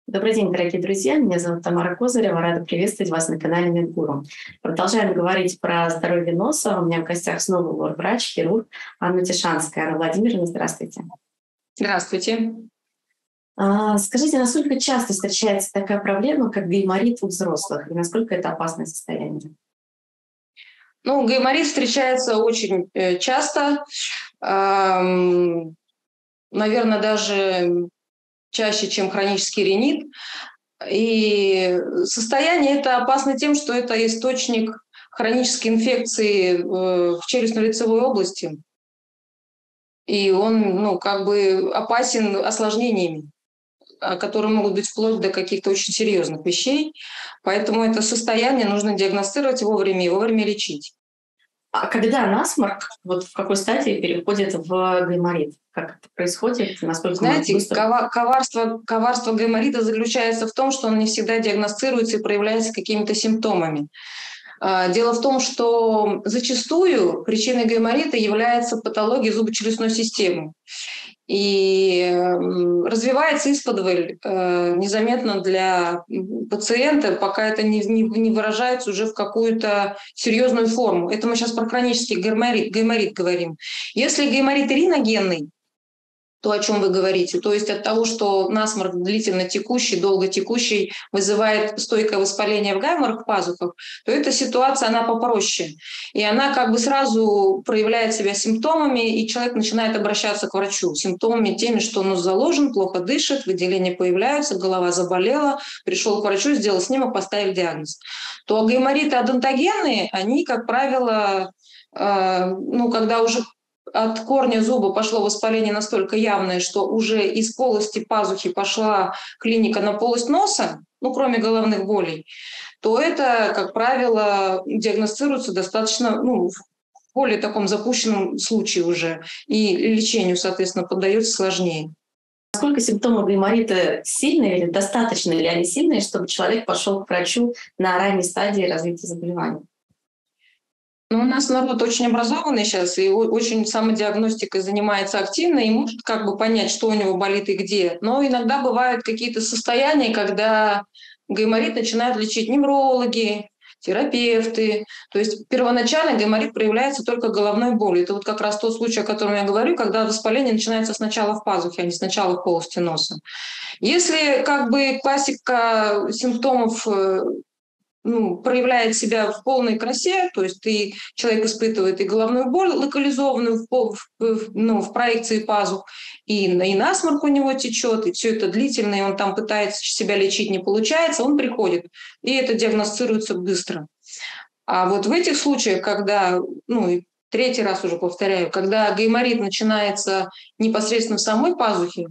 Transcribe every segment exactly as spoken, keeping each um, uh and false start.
Добрый день, дорогие друзья. Меня зовут Тамара Козырева. Рада приветствовать вас на канале Медгуру. Продолжаем говорить про здоровье носа. У меня в гостях снова лор-врач, хирург Анна Тишанская. Анна Владимировна, здравствуйте. Здравствуйте. А, скажите, насколько часто встречается такая проблема, как гайморит у взрослых, и насколько это опасное состояние? Ну, гайморит встречается очень э, часто, эм, наверное, даже чаще, чем хронический ринит. И состояние это опасно тем, что это источник хронической инфекции э, в челюстно-лицевой области. И он, ну, как бы опасен осложнениями, а, которые могут быть вплоть до каких-то очень серьезных вещей. Поэтому это состояние нужно диагностировать вовремя и вовремя лечить. А когда насморк, вот в какой стадии переходит в гайморит? Как это происходит? Насколько Знаете, быстро? кова- коварство, коварство гайморита заключается в том, что он не всегда диагностируется и проявляется какими-то симптомами. А, Дело в том, что зачастую причиной гайморита является патология зубочелюстной системы. И м, развивается исподволь э, незаметно для м, пациента, пока это не, не, не выражается уже в какую-то серьезную форму. Это мы сейчас про хронический гайморит, гайморит говорим. Если гайморит риногенный, то, о чем вы говорите, то есть от того, что насморк длительно текущий, долго текущий вызывает стойкое воспаление в гайморовых пазухах, то эта ситуация, она попроще. И она как бы сразу проявляет себя симптомами, и человек начинает обращаться к врачу. Симптомами теми, что нос заложен, плохо дышит, выделения появляются, голова заболела, пришел к врачу, сделал снимок, поставили диагноз. То гаймориты одонтогенные, они, как правило, э, ну, когда уже от корня зуба пошло воспаление настолько явное, что уже из полости пазухи пошла клиника на полость носа, ну, кроме головных болей, то это, как правило, диагностируется достаточно, ну, в более таком запущенном случае уже. И лечению, соответственно, поддается сложнее. Насколько симптомы гайморита сильные или достаточно ли они сильные, чтобы человек пошел к врачу на ранней стадии развития заболевания? Ну, у нас народ очень образованный сейчас и очень самодиагностикой занимается активно и может как бы понять, что у него болит и где. Но иногда бывают какие-то состояния, когда гайморит начинают лечить неврологи, терапевты. То есть первоначально гайморит проявляется только головной болью. Это вот как раз тот случай, о котором я говорю, когда воспаление начинается сначала в пазухе, а не сначала в полости носа. Если как бы классика симптомов э, ну, проявляет себя в полной красе, то есть и человек испытывает и головную боль локализованную в, в, ну, в проекции пазух, и, и насморк у него течет, и все это длительно, и он там пытается себя лечить, не получается, он приходит, и это диагностируется быстро. А вот в этих случаях, когда, ну, и третий раз уже повторяю, когда гайморит начинается непосредственно в самой пазухе,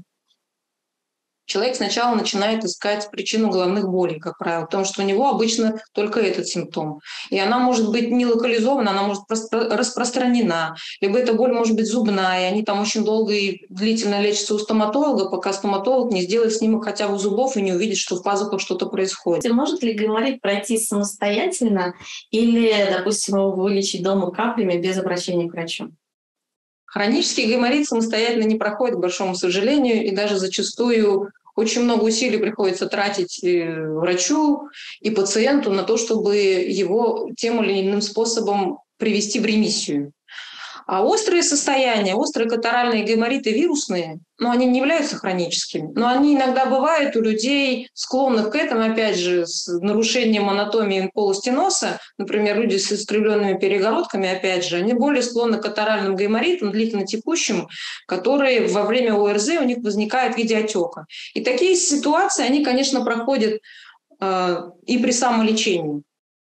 человек сначала начинает искать причину головных болей, как правило, потому что у него обычно только этот симптом. И она может быть не локализована, она может распространена. Либо эта боль может быть зубная, и они там очень долго и длительно лечатся у стоматолога, пока стоматолог не сделает снимок хотя бы зубов и не увидит, что в пазухах что-то происходит. Может ли гайморит пройти самостоятельно или, допустим, его вылечить дома каплями без обращения к врачу? Хронический гайморит самостоятельно не проходит, к большому сожалению, и даже зачастую очень много усилий приходится тратить врачу и пациенту на то, чтобы его тем или иным способом привести в ремиссию. А острые состояния, острые катаральные гаймориты вирусные, но они не являются хроническими, но они иногда бывают у людей, склонных к этому, опять же, с нарушением анатомии полости носа, например, люди с искривленными перегородками, опять же, они более склонны к катаральным гайморитам, длительно текущим, которые во время ОРЗ у них возникают в виде отека. И такие ситуации, они, конечно, проходят э, и при самолечении,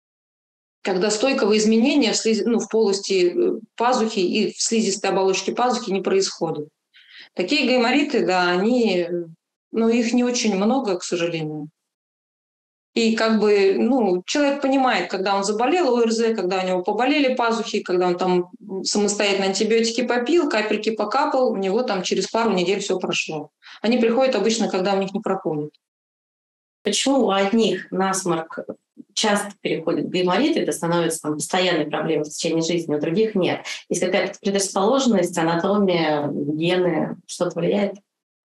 когда стойкого изменения в, слизи, ну, в полости пазухи и в слизистой оболочке пазухи не происходит. Такие гаймориты, да, они, ну, их не очень много, к сожалению. И как бы, ну, человек понимает, когда он заболел ОРЗ, когда у него поболели пазухи, когда он там самостоятельно антибиотики попил, капельки покапал, у него там через пару недель все прошло. Они приходят обычно, когда у них не проходит. Почему у одних насморк часто переходит в гайморит, это становится там, постоянной проблемой в течение жизни, у других нет? Есть какая-то предрасположенность, анатомия, гены, что-то влияет?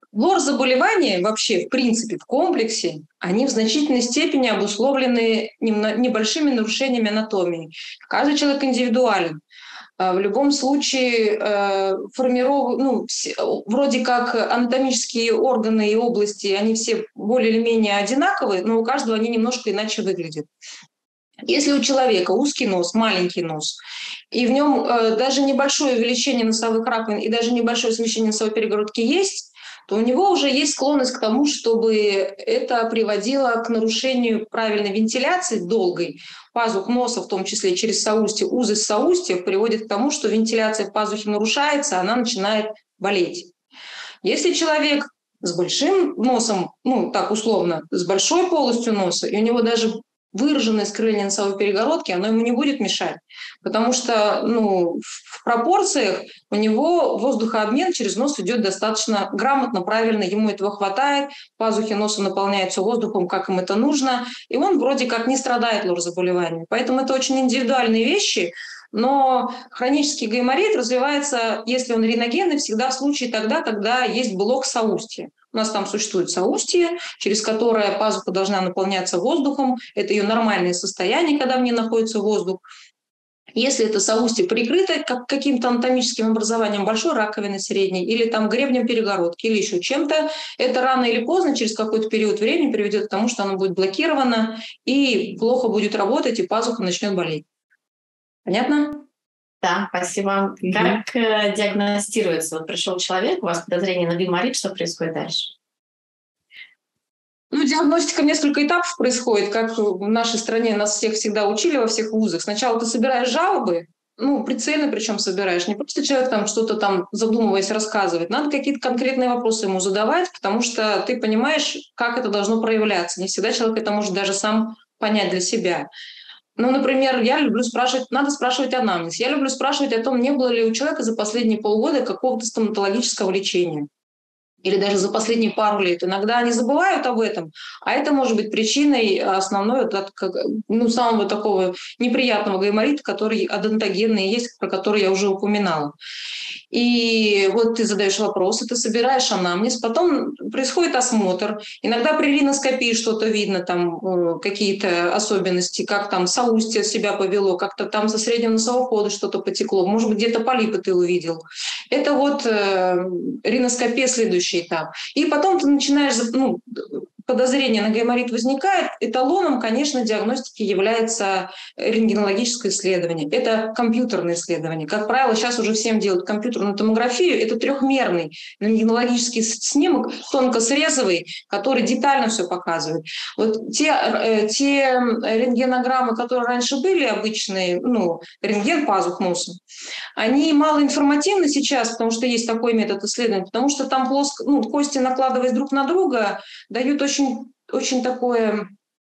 Лор-заболевания вообще, в принципе, в комплексе, они в значительной степени обусловлены небольшими нарушениями анатомии. Каждый человек индивидуален. В любом случае, формиров... ну, вроде как анатомические органы и области, они все более или менее одинаковые, но у каждого они немножко иначе выглядят. Если у человека узкий нос, маленький нос, и в нем даже небольшое увеличение носовых раковин и даже небольшое смещение носовой перегородки есть, то у него уже есть склонность к тому, чтобы это приводило к нарушению правильной вентиляции долгой. Пазух носа, в том числе через соустье, узость соустьев приводит к тому, что вентиляция в пазухе нарушается, она начинает болеть. Если человек с большим носом, ну так условно, с большой полостью носа, и у него даже выраженное скрыление носовой перегородки, оно ему не будет мешать, потому что ну, в пропорциях у него воздухообмен через нос идет достаточно грамотно, правильно, ему этого хватает, пазухи носа наполняются воздухом, как им это нужно, и он вроде как не страдает лор-заболеваниями. Поэтому это очень индивидуальные вещи, но хронический гайморит развивается, если он риногенный, всегда в случае тогда, когда есть блок соустья. У нас там существует соустье, через которое пазуха должна наполняться воздухом. Это ее нормальное состояние, когда в ней находится воздух. Если это соустье прикрыто как каким-то анатомическим образованием большой раковины средней или там гребнем перегородки или еще чем-то, это рано или поздно, через какой-то период времени приведет к тому, что оно будет блокировано и плохо будет работать, и пазуха начнет болеть. Понятно? Да, спасибо. Mm-hmm. Как э, диагностируется? Вот пришел человек, у вас подозрение на гайморит, что происходит дальше? Ну, диагностика в несколько этапов происходит, как в нашей стране нас всех всегда учили во всех вузах. Сначала ты собираешь жалобы, ну, прицельно причем собираешь, не просто человек там что-то там, задумываясь, рассказывает. Надо какие-то конкретные вопросы ему задавать, потому что ты понимаешь, как это должно проявляться. Не всегда человек это может даже сам понять для себя. Ну, например, я люблю спрашивать, надо спрашивать анамнез. Я люблю спрашивать о том, не было ли у человека за последние полгода какого-то стоматологического лечения. Или даже за последние пару лет. Иногда они забывают об этом, а это может быть причиной основной, ну, самого такого неприятного гайморита, который адонтогенный есть, про который я уже упоминала. И вот ты задаешь вопросы, ты собираешь анамнез, потом происходит осмотр. Иногда при риноскопии что-то видно, там какие-то особенности, как там соустье себя повело, как-то там со среднего носового хода что-то потекло, может быть, где-то полипы ты увидел. Это вот э, риноскопия следующая. Этап. И потом ты начинаешь, ну, подозрение на гайморит возникает, эталоном, конечно, диагностики является рентгенологическое исследование. Это компьютерное исследование. Как правило, сейчас уже всем делают компьютерную томографию. Это трехмерный рентгенологический снимок, тонкосрезовый, который детально все показывает. Вот те, э, те рентгенограммы, которые раньше были обычные, ну, рентген пазух носа, они малоинформативны сейчас, потому что есть такой метод исследования, потому что там плоско, ну, кости, накладываясь друг на друга, дают очень очень такое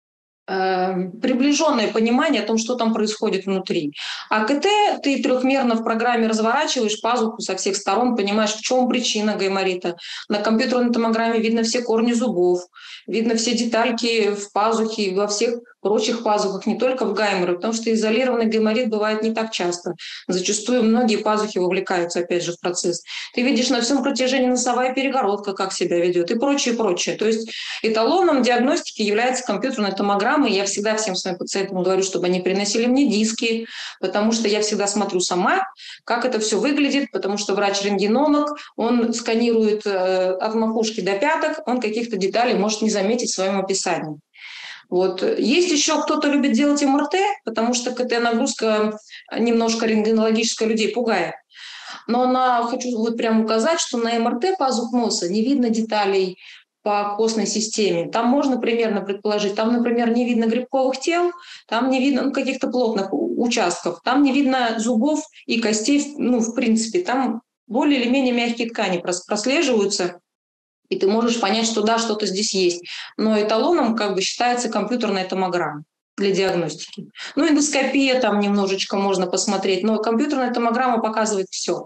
э, приближенное понимание о том, что там происходит внутри. А КТ ты трехмерно в программе разворачиваешь пазуху со всех сторон, понимаешь, в чем причина гайморита. На компьютерной томограмме видно все корни зубов, видно все детальки в пазухе, во всех прочих пазухах, не только в гайморе, потому что изолированный гайморит бывает не так часто. Зачастую многие пазухи вовлекаются, опять же, в процесс. Ты видишь на всем протяжении носовая перегородка, как себя ведет, и прочее, прочее. То есть эталоном диагностики является компьютерная томограмма, и я всегда всем своим пациентам говорю, чтобы они приносили мне диски, потому что я всегда смотрю сама, как это все выглядит, потому что врач-рентгенолог, он сканирует э, от макушки до пяток, он каких-то деталей может не заметить в своем описании. Вот. Есть еще кто-то любит делать эм эр тэ, потому что КТ-нагрузка немножко рентгенологическая людей пугает. Но на, хочу вот прямо указать, что на эм эр тэ пазух носа не видно деталей по костной системе. Там можно примерно предположить, там, например, не видно грибковых тел, там не видно ну, каких-то плотных участков, там не видно зубов и костей, ну, в принципе, там более или менее мягкие ткани прослеживаются, и ты можешь понять, что да, что-то здесь есть. Но эталоном как бы считается компьютерная томограмма для диагностики. Ну, эндоскопия там немножечко можно посмотреть, но компьютерная томограмма показывает все.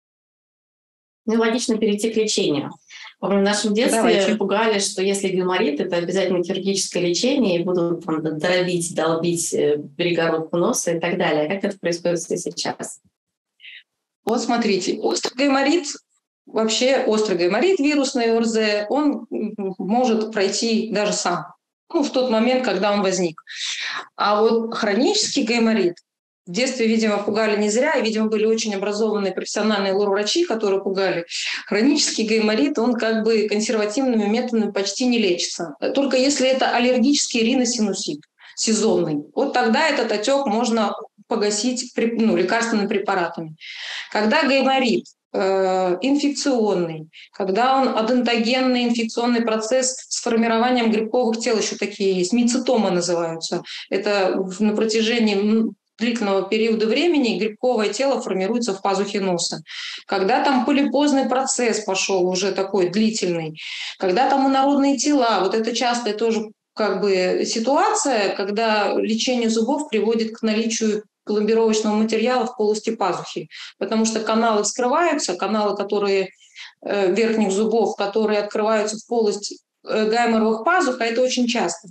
Ну, логично перейти к лечению. В нашем детстве Давайте. пугали, что если гайморит, это обязательно хирургическое лечение, и будут там, дробить, долбить перегородку носа и так далее. Как это происходит сейчас? Вот смотрите, острый гайморит вообще острый гайморит, вирусный ОРЗ, он может пройти даже сам, ну, в тот момент, когда он возник. А вот хронический гайморит, в детстве, видимо, пугали не зря, и, видимо, были очень образованные профессиональные лор-врачи, которые пугали. Хронический гайморит, он как бы консервативными методами почти не лечится. Только если это аллергический риносинусит, сезонный. Вот тогда этот отек можно погасить ну, лекарственными препаратами. Когда гайморит э, инфекционный, когда он адентогенный инфекционный процесс с формированием грибковых тел, еще такие есть, мицетомы называются. Это на протяжении длительного периода времени грибковое тело формируется в пазухе носа. Когда там полипозный процесс пошел уже такой длительный, когда там инородные тела, вот это частая тоже как бы ситуация, когда лечение зубов приводит к наличию пломбировочного материала в полости пазухи, потому что каналы вскрываются, каналы, которые э, верхних зубов, которые открываются в полость э, гайморовых пазух, а это очень часто.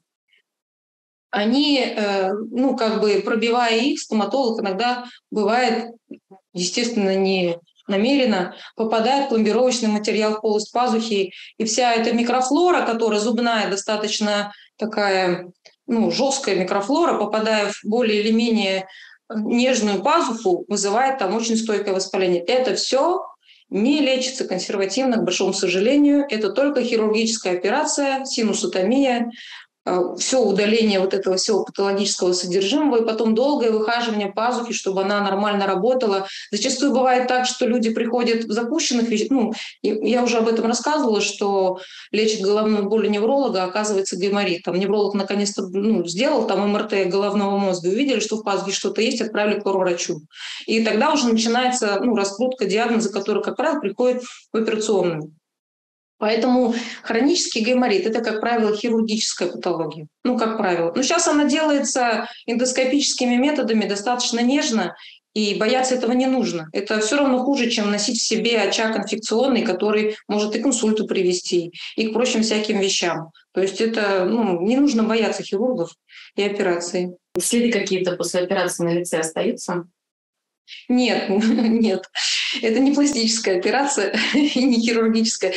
Они, э, ну, как бы пробивая их, стоматолог иногда бывает, естественно, не намеренно, попадает пломбировочный материал в полость пазухи, и вся эта микрофлора, которая зубная, достаточно такая, ну, жесткая микрофлора, попадая в более или менее нежную пазуху, вызывает там очень стойкое воспаление. Это все не лечится консервативно, к большому сожалению. Это только хирургическая операция, синусотомия, все удаление вот этого всего патологического содержимого и потом долгое выхаживание пазухи, чтобы она нормально работала. Зачастую бывает так, что люди приходят в запущенных вещах. Ну, я уже об этом рассказывала, что лечит головную боль невролога, а оказывается гайморит. Там невролог наконец-то ну, сделал там эм эр тэ головного мозга, увидели, что в пазухе что-то есть, отправили к врачу. И тогда уже начинается ну, раскрутка диагноза, который, как правило, приходит в операционную. Поэтому хронический гайморит – это, как правило, хирургическая патология. Ну, как правило. Но сейчас она делается эндоскопическими методами достаточно нежно, и бояться этого не нужно. Это все равно хуже, чем носить в себе очаг инфекционный, который может и к инсульту привести, и к прочим всяким вещам. То есть это, ну, не нужно бояться хирургов и операций. Следы какие-то после операции на лице остаются? Нет, нет. Это не пластическая операция и не хирургическая.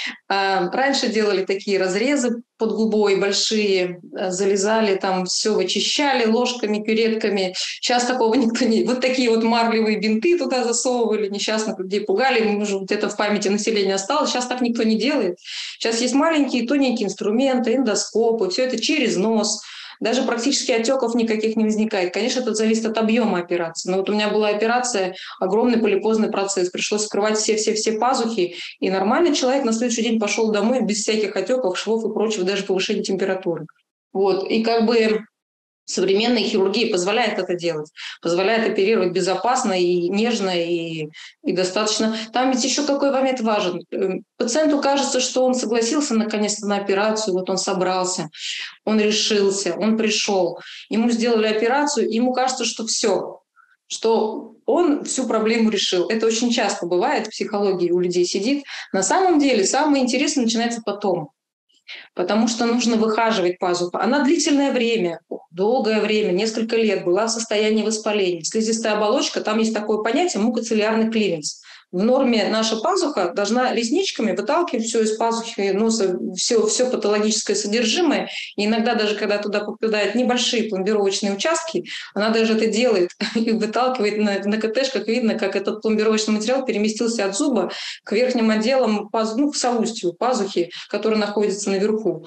Раньше делали такие разрезы под губой большие, залезали там, все вычищали ложками, кюретками. Сейчас такого никто не... Вот такие вот марлевые бинты туда засовывали, несчастных людей пугали. Может, это в памяти населения осталось. Сейчас так никто не делает. Сейчас есть маленькие тоненькие инструменты, эндоскопы, все это через нос. Даже практически отеков никаких не возникает. Конечно, это зависит от объема операции. Но вот у меня была операция, огромный полипозный процесс. Пришлось скрывать все-все-все пазухи. И нормальный человек на следующий день пошел домой без всяких отеков, швов и прочего, даже повышения температуры. Вот. И как бы современная хирургия позволяет это делать, позволяет оперировать безопасно и нежно, и, и достаточно. Там ведь еще какой момент важен. Пациенту кажется, что он согласился наконец-то на операцию, вот он собрался, он решился, он пришел, ему сделали операцию, ему кажется, что все, что он всю проблему решил. Это очень часто бывает, в психологии у людей сидит. На самом деле самое интересное начинается потом. Потому что нужно выхаживать пазуху. Она длительное время, долгое время, несколько лет была в состоянии воспаления. Слизистая оболочка, там есть такое понятие мукоцилиарный клиренс. В норме наша пазуха должна ресничками выталкивать все из пазухи носа, все, все патологическое содержимое. И иногда даже, когда туда попадают небольшие пломбировочные участки, она даже это делает и выталкивает. На, на ка тэ-шках видно, как этот пломбировочный материал переместился от зуба к верхним отделам, паз, ну, к соустью пазухи, который находится наверху.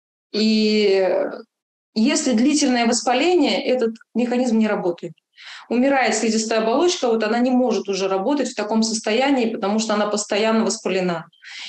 И если длительное воспаление, этот механизм не работает. Умирает слизистая оболочка, вот она не может уже работать в таком состоянии, потому что она постоянно воспалена.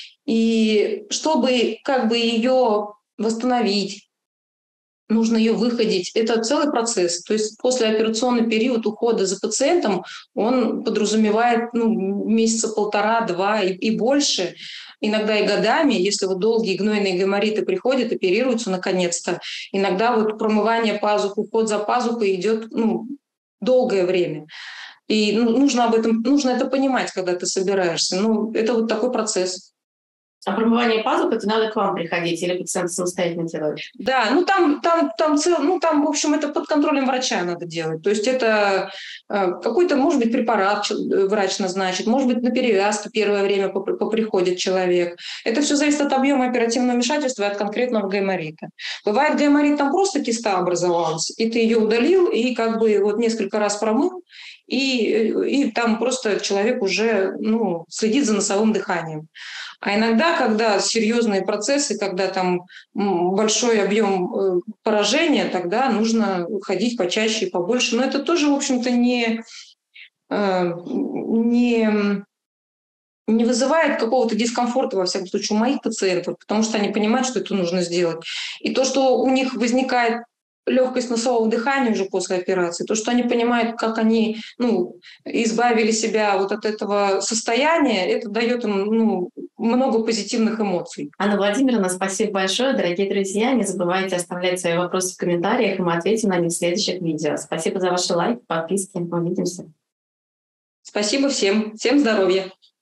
И чтобы как бы ее восстановить, нужно ее выходить. Это целый процесс. То есть послеоперационный период ухода за пациентом, он подразумевает ну, месяца полтора-два и, и больше, иногда и годами, если вот долгие гнойные гаймориты приходят, оперируются наконец-то. Иногда вот промывание пазух, уход за пазухой идет ну, долгое время. И ну, нужно об этом, нужно это понимать, когда ты собираешься. Ну, это вот такой процесс. А промывание пазух — это надо к вам приходить или пациент самостоятельно делает? Да, ну там, там, там, цел, ну там, в общем, это под контролем врача надо делать. То есть это э, какой-то, может быть, препарат врач назначит, может быть, на перевязке первое время поприходит человек. Это все зависит от объема оперативного вмешательства и от конкретного гайморита. Бывает, гайморит там просто киста образовалась, и ты ее удалил, и как бы вот несколько раз промыл, и, и там просто человек уже ну, следит за носовым дыханием. А иногда, когда серьезные процессы, когда там большой объем поражения, тогда нужно ходить почаще и побольше. Но это тоже, в общем-то, не, не, не вызывает какого-то дискомфорта, во всяком случае, у моих пациентов, потому что они понимают, что это нужно сделать. И то, что у них возникает легкость носового дыхания уже после операции, то, что они понимают, как они ну, избавили себя вот от этого состояния, это дает им ну, много позитивных эмоций. Анна Владимировна, спасибо большое. Дорогие друзья, не забывайте оставлять свои вопросы в комментариях, и мы ответим на них в следующих видео. Спасибо за ваши лайки, подписки. Увидимся. Спасибо всем. Всем здоровья.